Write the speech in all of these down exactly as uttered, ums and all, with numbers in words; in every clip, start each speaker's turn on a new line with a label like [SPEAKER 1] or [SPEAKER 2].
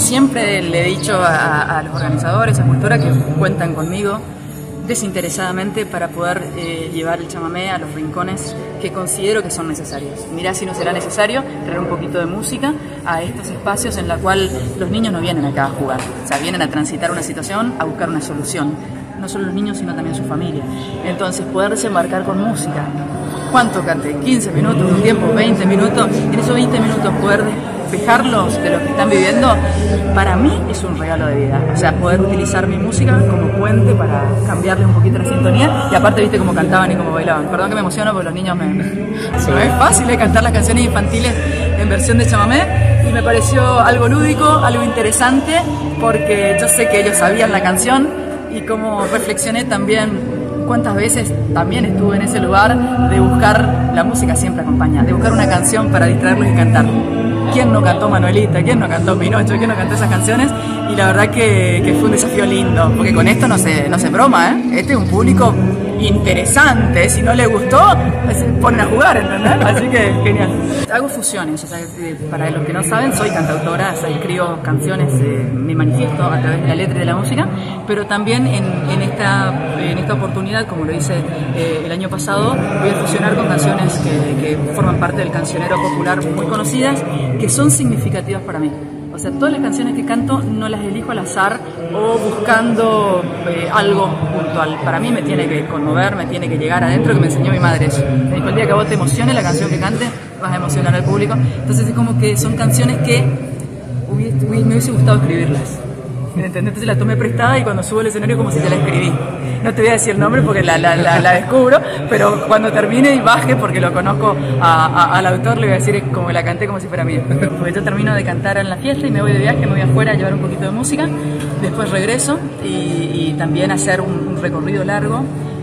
[SPEAKER 1] siempre le he dicho a, a los organizadores, a Cultura, que cuentan conmigo desinteresadamente para poder eh, llevar el chamamé a los rincones que considero que son necesarios. Mirá si no será necesario traer un poquito de música a estos espacios en la cual los niños no vienen acá a jugar, o sea, vienen a transitar una situación, a buscar una solución. No solo los niños, sino también su familia. Entonces, poder desembarcar con música. ¿Cuánto cante? ¿quince minutos? ¿Un tiempo? ¿veinte minutos? En esos veinte minutos poder despejarlos de lo que están viviendo, para mí es un regalo de vida. O sea, poder utilizar mi música como puente para cambiarle un poquito la sintonía. Y aparte, viste cómo cantaban y cómo bailaban. Perdón que me emociono porque los niños me... No es fácil, ¿eh? Cantar las canciones infantiles en versión de chamamé. Y me pareció algo lúdico, algo interesante, porque yo sé que ellos sabían la canción. Y como reflexioné también, cuántas veces también estuve en ese lugar de buscar, la música siempre acompaña, de buscar una canción para distraerlos y cantar. ¿Quién no cantó Manuelita? ¿Quién no cantó Pinocho? ¿Quién no cantó esas canciones? Y la verdad que, que fue un desafío lindo, porque con esto no se, no se broma, ¿eh? Este es un público interesante, si no le gustó, se ponen a jugar, ¿entendés? Así que genial. Hago fusiones, o sea, para los que no saben, soy cantautora, o sea, escribo canciones, eh, me manifiesto a través de la letra y de la música, pero también en, en, esta, en esta oportunidad, como lo hice eh, el año pasado, voy a fusionar con canciones que, que forman parte del cancionero popular muy conocidas, que son significativas para mí. O sea, todas las canciones que canto no las elijo al azar o buscando eh, algo puntual. Para mí me tiene que conmover, me tiene que llegar adentro, que me enseñó mi madre eso. Me dijo, el día que a vos te emocione la canción que cante, vas a emocionar al público. Entonces es como que son canciones que hubiese, hubiese, me hubiese gustado escribirlas. ¿Entendés? Entonces la tomé prestada y cuando subo al escenario como si ya la escribí. No te voy a decir el nombre porque la, la, la, la descubro, pero cuando termine y baje, porque lo conozco a, a, al autor, le voy a decir como la canté como si fuera mía. Porque yo termino de cantar en la fiesta y me voy de viaje, me voy afuera a llevar un poquito de música, después regreso y, y también hacer un, un recorrido largo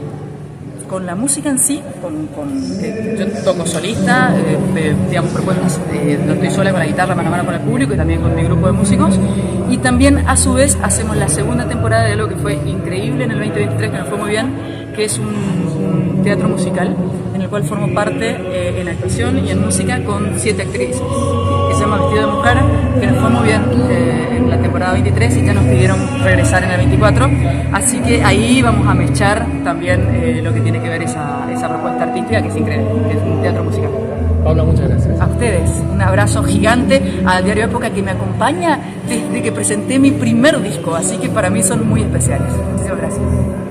[SPEAKER 1] con la música en sí, con, con, eh, yo toco solista, eh, eh, digamos propuestas, eh, no estoy sola con la guitarra mano a mano con el público y también con mi grupo de músicos, y también a su vez hacemos la segunda temporada de algo que fue increíble en el veinte veintitrés, que nos fue muy bien, que es un, un teatro musical en el cual formo parte eh, en actuación y en música con siete actrices, que se llama Vestido de Mujer, que nos fue muy bien eh, en la temporada veintitrés y ya nos pidieron regresar en el veinticuatro, así que ahí vamos a mechar también eh, lo que tiene que ver esa, esa propuesta artística, que es increíble, que es un teatro musical.
[SPEAKER 2] Paula, muchas gracias.
[SPEAKER 1] A ustedes, un abrazo gigante a Diario Época, que me acompaña desde que presenté mi primer disco, así que para mí son muy especiales. Muchísimas gracias.